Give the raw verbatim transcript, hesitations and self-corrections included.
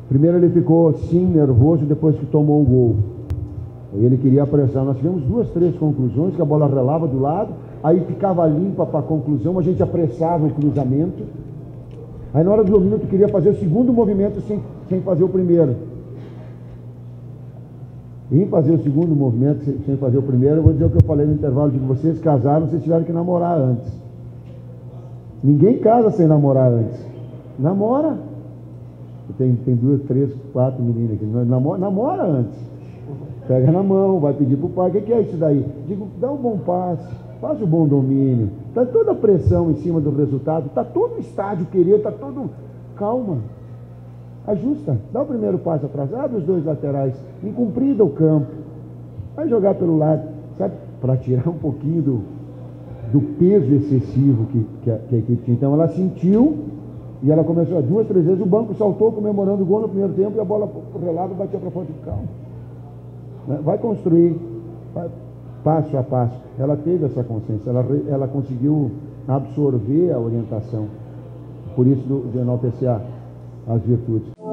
Primeiro ele ficou sim nervoso depois que tomou o gol. Ele queria apressar. Nós tivemos duas, três conclusões, que a bola relava do lado, aí ficava limpa para a conclusão, a gente apressava o cruzamento. Aí na hora do domínio tu queria fazer o segundo movimento sem, sem fazer o primeiro. Em fazer o segundo movimento sem, sem fazer o primeiro, eu vou dizer o que eu falei no intervalo, de que vocês casaram, vocês tiveram que namorar antes. Ninguém casa sem namorar antes. Namora. Tem, tem duas, três, quatro meninas aqui. Namora, namora antes. Pega na mão, vai pedir para o pai, o que, que é isso daí? Digo, dá um bom passe, faz o bom domínio. Está toda a pressão em cima do resultado, está todo o estádio querer, está todo... Calma. Ajusta, dá o primeiro passo atrás, abre os dois laterais, incumprida o campo. Vai jogar pelo lado, sabe? Para tirar um pouquinho do, do peso excessivo que, que, a, que a equipe tinha. Então ela sentiu e ela começou, duas, três vezes, o banco saltou comemorando o gol no primeiro tempo e a bola por relado batia para fora de calma. Vai construir, vai, passo a passo. Ela teve essa consciência, ela, ela conseguiu absorver a orientação. Por isso, do, de enaltecer as virtudes.